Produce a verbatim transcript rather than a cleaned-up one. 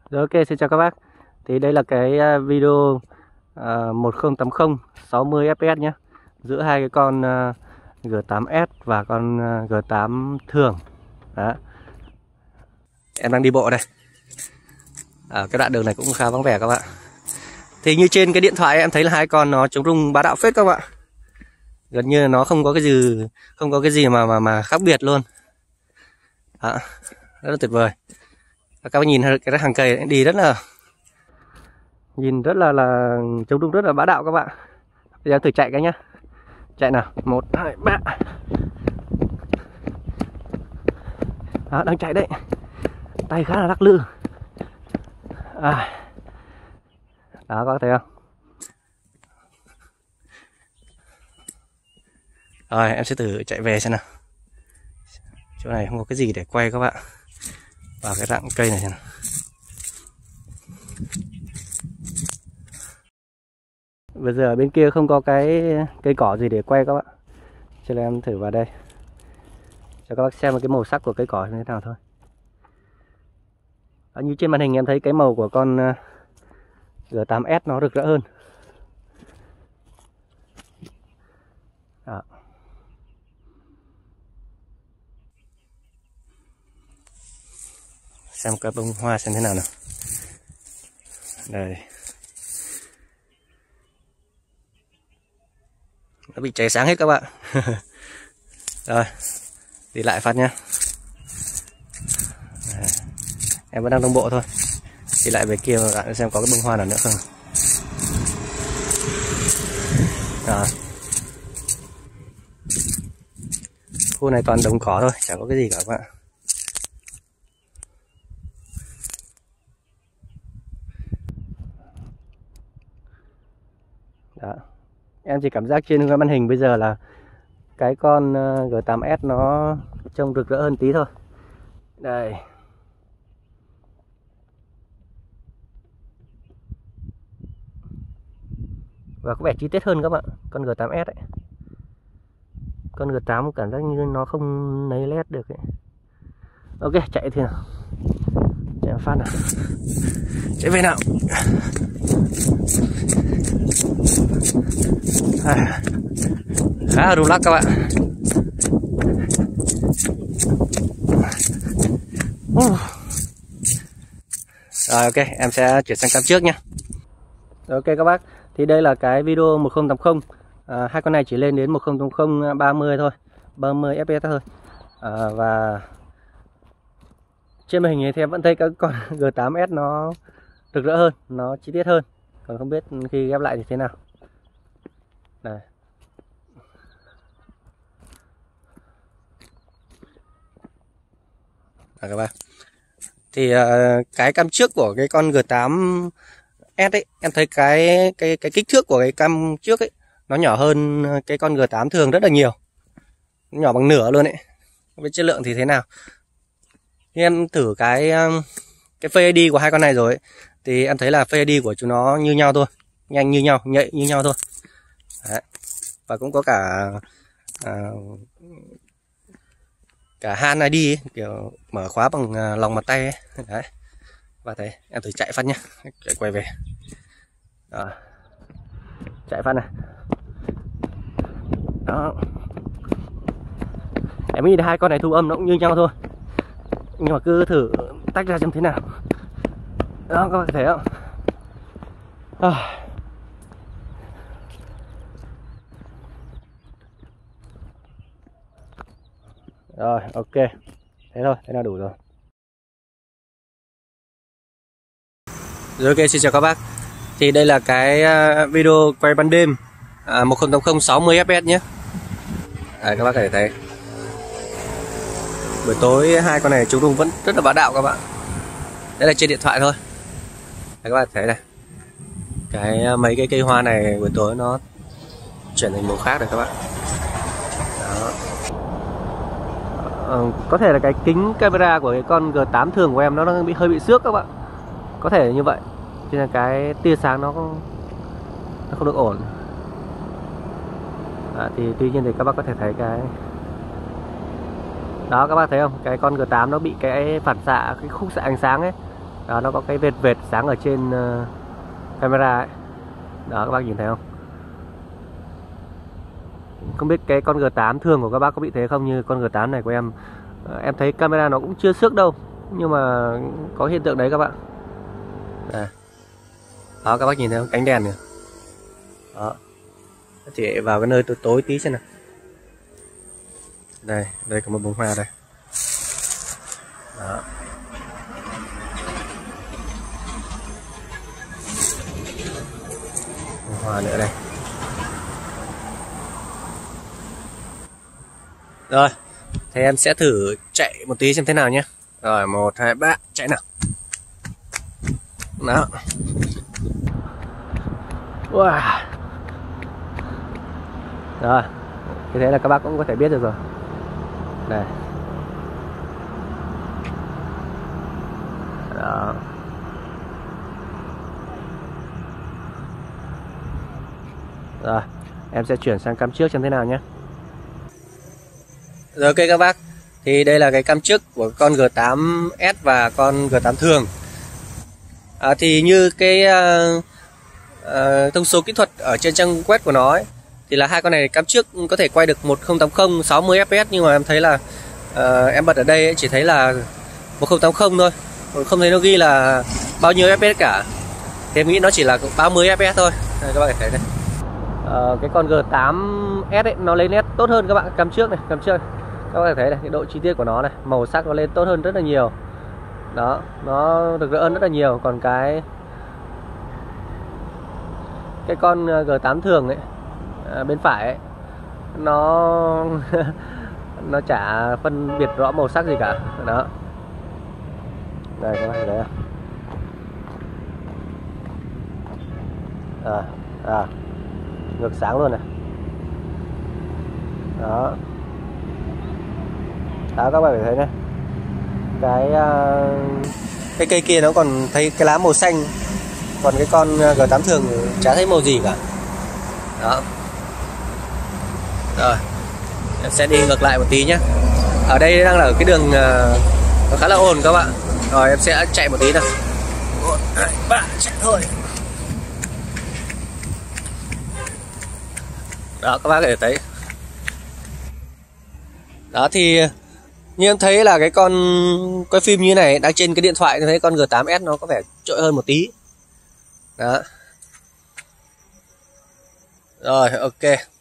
Rồi, ok, xin chào các bác. Thì đây là cái video uh, một không tám không sáu mươi F P S nhé, giữa hai cái con uh, G tám S và con uh, G tám thường. Đó. Em đang đi bộ đây. Ở cái đoạn đường này cũng khá vắng vẻ các bạn. Thì như trên cái điện thoại em thấy là hai con nó chống rung bá đạo phết các bạn. Gần như nó không có cái gì không có cái gì mà mà mà khác biệt luôn. Đó. Rất là tuyệt vời. Các bạn nhìn cái hàng cây đi rất là nhìn rất là là chống rung rất là bá đạo các bạn. Bây giờ thử chạy cái nhá. Chạy nào, một hai ba. Đó, đang chạy đấy. Tay khá là lắc lư. À. Đó, có thấy không? Rồi, em sẽ thử chạy về xem nào. Chỗ này không có cái gì để quay các bạn. Vào cái rặng cây này xem nào. Bây giờ bên kia không có cái cây cỏ gì để quay các bạn, cho nên em thử vào đây cho các bác xem cái màu sắc của cây cỏ như thế nào thôi. Đó, như trên màn hình em thấy cái màu của con G tám S nó rực rỡ hơn. Đó. Xem cái bông hoa xem thế nào nào. Đây. Nó bị cháy sáng hết các bạn. Rồi, đi lại phát nhé. Em vẫn đang đồng bộ thôi. Đi lại về kia lại xem có cái bông hoa nào nữa không. Đó. Khu này toàn đồng cỏ thôi, chẳng có cái gì cả các bạn. Đó. Em chỉ cảm giác trên cái màn hình bây giờ là cái con G tám S nó trông rực rỡ hơn tí thôi. Đây. Và có vẻ chi tiết hơn các bạn, con G tám S ấy. Con G tám cảm giác như nó không lấy led được ấy. Ok, chạy thì nào. Chạy phát nào. Chạy về nào. À, khá là rung lắc các bạn. uh. Rồi, ok, em sẽ chuyển sang cam trước nhé. Ok các bác, thì đây là cái video một không tám không. à, Hai con này chỉ lên đến một không tám không ba mươi thôi, ba mươi F P S thôi. à, Và trên màn hình này thì em vẫn thấy các con G tám S nó rực rỡ hơn, nó chi tiết hơn. Còn không biết khi ghép lại thì thế nào. Đây. À, các bạn. Thì uh, cái cam trước của cái con G tám S ấy, em thấy cái cái cái kích thước của cái cam trước ấy nó nhỏ hơn cái con G tám thường rất là nhiều. Nó nhỏ bằng nửa luôn ấy. Không biết chất lượng thì thế nào. Khi em thử cái cái Face i đê của hai con này rồi ấy, thì em thấy là Face i đê của chúng nó như nhau thôi, nhanh như nhau, nhạy như nhau thôi. Đấy. Và cũng có cả à, cả hand i đê ấy, kiểu mở khóa bằng lòng bàn tay ấy. Đấy. Và thế em thử chạy phát nhé, chạy quay về. Đó. Chạy phát này. Đó. Em nghĩ hai con này thu âm nó cũng như nhau thôi, nhưng mà cứ thử tách ra xem thế nào. Đó, các bạn thấy không? À. Rồi, ok. Thế thôi, thế là đủ rồi. Rồi, ok, xin chào các bác. Thì đây là cái video quay ban đêm à, một không tám không sáu mươi F P S nhé. Đấy, các bác có thể thấy buổi tối hai con này chống rung vẫn rất là bá đạo các bạn. Đây là trên điện thoại thôi. Đấy, các bạn thấy này, cái mấy cái cây hoa này buổi tối nó chuyển thành màu khác rồi các bạn. Đó. Ờ, có thể là cái kính camera của cái con G tám thường của em nó đang bị hơi bị xước các bạn, có thể như vậy, cho nên cái tia sáng nó không, nó không được ổn. À, thì tuy nhiên thì các bác có thể thấy cái đó, các bác thấy không, cái con G tám nó bị cái phản xạ, cái khúc xạ ánh sáng ấy Đó, nó có cái vệt vệt sáng ở trên uh, camera ấy. Đó, các bác nhìn thấy không? Không biết cái con G tám thường của các bác có bị thế không, như con G tám này của em. uh, Em thấy camera nó cũng chưa xước đâu, nhưng mà có hiện tượng đấy các bạn. Đây. Đó, các bác nhìn thấy không? Cánh đèn này. Đó. Chỉ vào cái nơi tối tối tí xem nào. Đây, đây có một bông hoa đây. Đó. Bông hoa nữa đây. Rồi, thì em sẽ thử chạy một tí xem thế nào nhé. Rồi, một, hai, ba, chạy nào. Đó. Wow. Rồi, như thế là các bác cũng có thể biết được rồi. Đây. Đó. Rồi, em sẽ chuyển sang cam trước xem thế nào nhé. Rồi, ok các bác. Thì đây là cái cam trước của con G tám S và con G tám thường. À, thì như cái uh, uh, thông số kỹ thuật ở trên trang web của nó ấy, thì là hai con này cam trước có thể quay được một không tám không sáu mươi F P S, nhưng mà em thấy là uh, em bật ở đây ấy, chỉ thấy là một không tám không thôi, không thấy nó ghi là bao nhiêu F P S cả. Thì em nghĩ nó chỉ là ba mươi F P S thôi. Đây, các bạn thấy đây. Uh, cái con G tám S ấy, nó lên nét tốt hơn các bạn, cam trước này, cam trước này. Các bạn thấy này, cái độ chi tiết của nó này, màu sắc nó lên tốt hơn rất là nhiều. Đó, nó rực rỡ hơn rất là nhiều. Còn cái cái con G tám thường ấy, à, bên phải ấy, nó nó chả phân biệt rõ màu sắc gì cả. Đó. Đây các bạn thấy đấy. À, à, ngược sáng luôn này. Đó. Đó, các bạn phải thấy này. Cái uh, cái cây kia nó còn thấy cái lá màu xanh, còn cái con G tám thường chả thấy màu gì cả. Đó. Rồi, em sẽ đi ngược lại một tí nhé. Ở đây đang là ở cái đường uh, nó khá là ồn các bạn. Rồi em sẽ chạy một tí nào. một, hai, ba, chạy thôi. Đó, các bác có thể thấy. Đó thì như em thấy là cái con quay phim như này đang trên cái điện thoại, thấy con G tám S nó có vẻ trội hơn một tí. Đó. Rồi, ok.